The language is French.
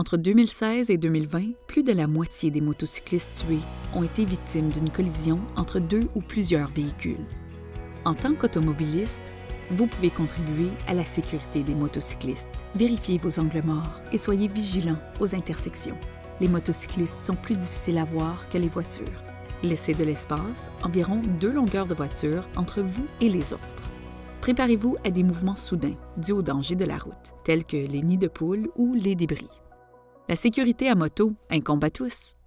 Entre 2016 et 2020, plus de la moitié des motocyclistes tués ont été victimes d'une collision entre deux ou plusieurs véhicules. En tant qu'automobiliste, vous pouvez contribuer à la sécurité des motocyclistes. Vérifiez vos angles morts et soyez vigilants aux intersections. Les motocyclistes sont plus difficiles à voir que les voitures. Laissez de l'espace, environ 2 longueurs de voiture, entre vous et les autres. Préparez-vous à des mouvements soudains dus aux dangers de la route, tels que les nids de poules ou les débris. La sécurité à moto incombe à tous.